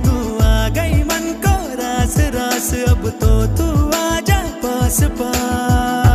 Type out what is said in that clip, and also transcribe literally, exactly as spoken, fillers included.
तू आ गई मन को रास रास, अब तो तू आजा पास पास।